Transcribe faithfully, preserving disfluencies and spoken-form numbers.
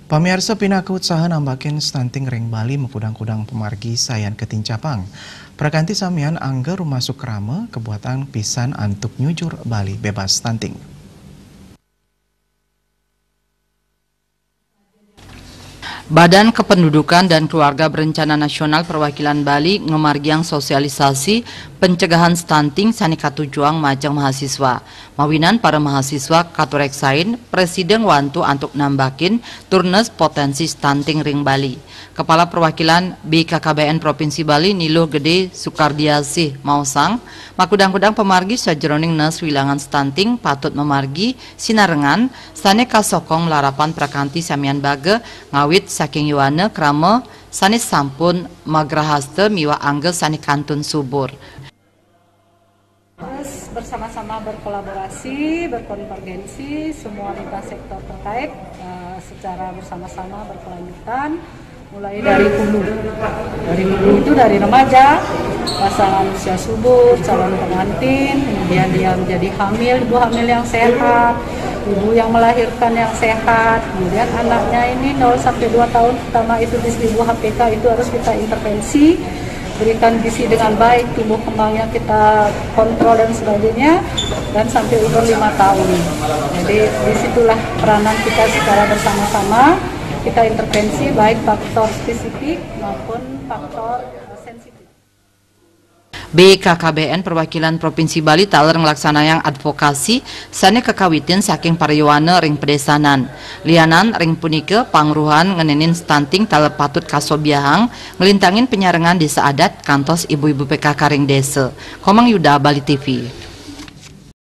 Pamirsa pinaka usaha nambakin stunting ring Bali mekudang-kudang pemargi sayan ketincapang. Prakanti samian angga rumah sukrama kebuatan pisan antuk nyujur Bali bebas stunting. Badan Kependudukan dan Keluarga Berencana Nasional Perwakilan Bali ngemargiang sosialisasi pencegahan stunting sanika tujuang majang mahasiswa. Mawinan para mahasiswa katureksain Presiden wantu antuk nambakin turnes potensi stunting ring Bali. Kepala Perwakilan B K K B N Provinsi Bali Niluh Gede Sukardiasih Mausang, makudang-kudang pemargi sajeroning nes wilangan stunting patut memargi sinarengan saneka sokong larapan prakanti samian bage ngawit saking yuana krama sanis sampun magrahaste miwa angge sani kantun subur. Terus bersama-sama berkolaborasi, berkonvergensi semua lintas sektor terkait uh, secara bersama-sama berkelanjutan mulai dari hulu. Dari hulu itu dari remaja, pasangan usia subur, calon pengantin, kemudian dia menjadi hamil, ibu hamil yang sehat, ibu yang melahirkan yang sehat, kemudian anaknya ini nol sampai dua tahun pertama itu di seribu H P K itu harus kita intervensi, berikan gizi dengan baik, tumbuh kembangnya kita kontrol dan sebagainya, dan sampai umur lima tahun. Jadi disitulah peranan kita secara bersama-sama, kita intervensi baik faktor spesifik maupun faktor sensitif. B K K B N Perwakilan Provinsi Bali taler ngelaksanayang advokasi sane kekawitin saking pariyuana ring pedesanan. Lianan ring punike pangruhan ngenenin stunting taler patut kasobiahang ngelintangin penyarengan desa adat kantos ibu-ibu P K K ring desa. Komang Yuda, Bali T V.